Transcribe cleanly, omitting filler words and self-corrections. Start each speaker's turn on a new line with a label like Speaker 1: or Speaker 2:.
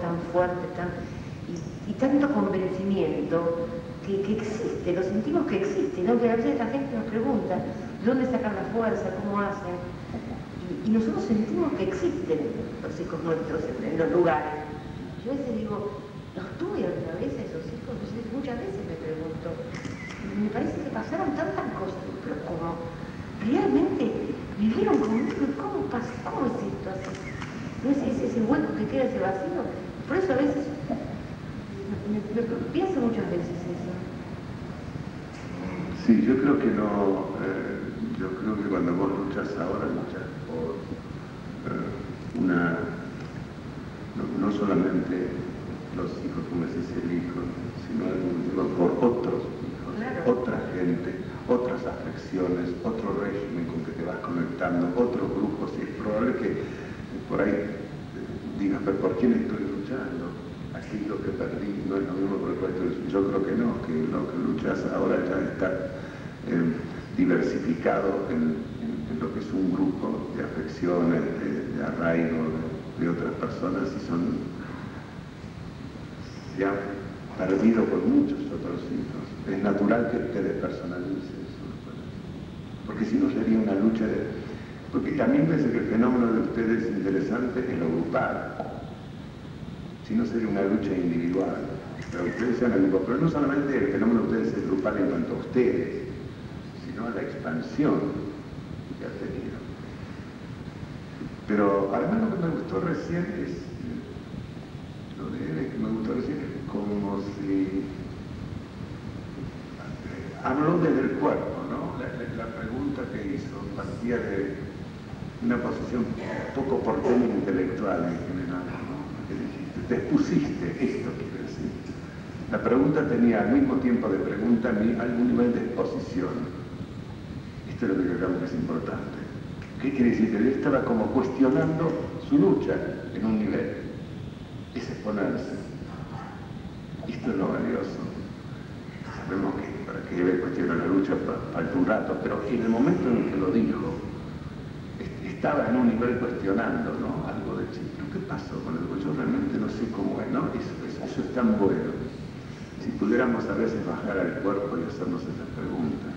Speaker 1: tan fuerte, y tanto convencimiento que existe, lo sentimos que existe, ¿no? Que a veces la gente nos pregunta de dónde sacan la fuerza, cómo hacen, y nosotros sentimos que existen los hijos nuestros en los lugares. Yo a veces digo, ¿los tuve otra vez a esos hijos? Muchas veces me pregunto, me parece que pasaron tantas cosas, pero como realmente vivieron conmigo, ¿cómo es esto así? ¿No es ese hueco que queda, ese vacío? Por eso a veces pienso muchas veces eso.
Speaker 2: Sí, yo creo que no, yo creo que cuando vos luchas ahora, luchas por no solamente los hijos, como decís, el hijo, sino por otros hijos, claro. Otra gente, otras afecciones, otro régimen con que te vas conectando, otros grupos, y es probable que por ahí digas, pero ¿por quién estoy luchando? Aquello que perdí no es lo mismo por el cual yo creo que no, que lo que luchas ahora ya está diversificado en lo que es un grupo de afecciones, de arraigo de otras personas, y se han perdido por muchos otros hijos. Es natural que te despersonalices, porque si no sería una lucha porque también parece que el fenómeno de ustedes interesante es lo grupal. Si no sería una lucha individual, pero ustedes sean el grupo, pero no solamente el fenómeno de ustedes es grupal en cuanto a ustedes, sino a la expansión que ha tenido. Pero además lo que me gustó recién es, lo de él que me gustó recién es como si habló desde el cuerpo, ¿no? La pregunta que hizo partía de una posición poco porteña intelectual en general, ¿no? Que dijiste, te expusiste, esto quiere decir. La pregunta tenía al mismo tiempo de pregunta algún nivel de exposición. Esto es lo que yo creo que es importante. ¿Qué quiere decir? Que él estaba como cuestionando su lucha en un nivel. Es exponerse. Esto es lo valioso. Sabemos que para que él cuestione la lucha falta un rato, pero en el momento en que lo dijo, estaba en un nivel cuestionando, ¿no? Algo de chico. ¿Qué pasó con el yo realmente no sé cómo es, ¿no? Eso es tan bueno. Si pudiéramos a veces bajar al cuerpo y hacernos esas preguntas.